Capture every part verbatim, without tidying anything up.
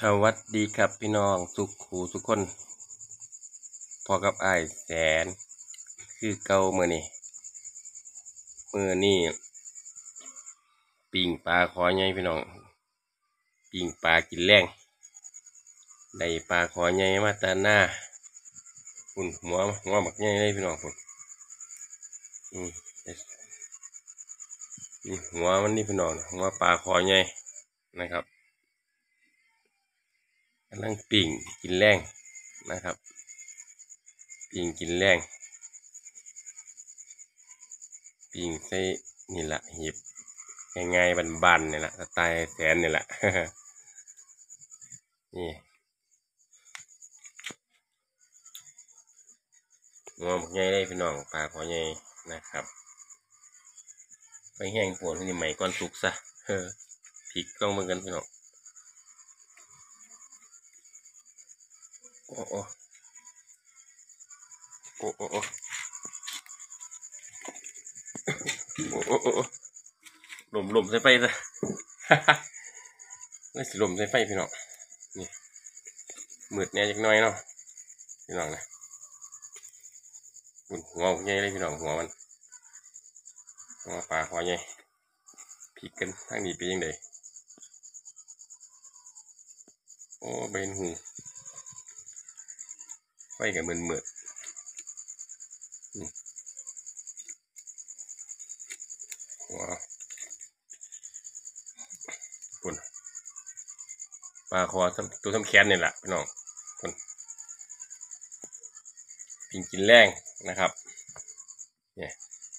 สวัสดีครับพี่น้องสุขหูทุกคนพอกับอ้ายแสนคือเก่ามือนี่มือนี่ปิ่งปลาขอใหญ่พี่น้องปิ่งปลากินแรงได้ปลาขอใหญ่มาตาหน้าฝุ่นหัวหัวหมักใหญ่เลยพี่น้องฝุ่นอืมนี่หัวมันนี่พี่น้องหัวปลาขอใหญ่นะครับกำลังปิ่งกินแรงนะครับปิ่งกินแรงปิ่งใส่นี่แหละหีบง่ายๆบันๆนี่แหละสไตล์แสนนี่แหละ นี่งอมใหญ่ได้พี่น้องปลาขอใหญ่นะครับไปแห้งปวดที่ใหม่ก้อนสุกซะเฮ้อพริกต้องเหมือนกันพี่น้องโอ้โอ้โอ้โอ้โอ้โอ้โอ้โอ้หล่มหล่มใส่ไฟซะนี่สิหล่มใส่ไฟพี่น้องนี่มืดแน่จักหน่อยเนาะพี่น้องนะหัวใหญ่เลยพี่น้องหัวมันหัวปลาขอใหญ่พริกกันทางนี้เป็นยังไงโอ้เบนหูไฟกับมืดมืดว้าวคุณปลาคอตัวทำแขนนี่แหละพี่น้องคุณปิงกินแรงนะครับเนี่ย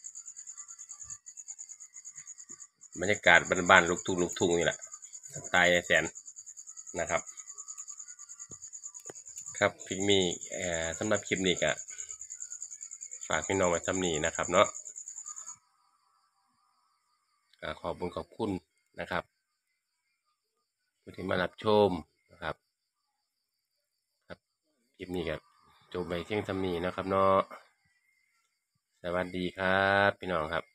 บรรยากาศบ้านๆลูกทุ่งลูกทุ่งนี่แหละสไตล์แสนนะครับครับพิกมีเอ่อสำหรับคลิปนี้ก็ฝากพี่น้องไว้ซ้ำนี้นะครับเนาะขอบคุณขอบคุณนะครับผู้ที่มารับชมนะครับครับคลิปนี้ก็จบไปเที่ยงซ้ำนี้นะครับเนาะสวัสดีครับพี่น้องครับ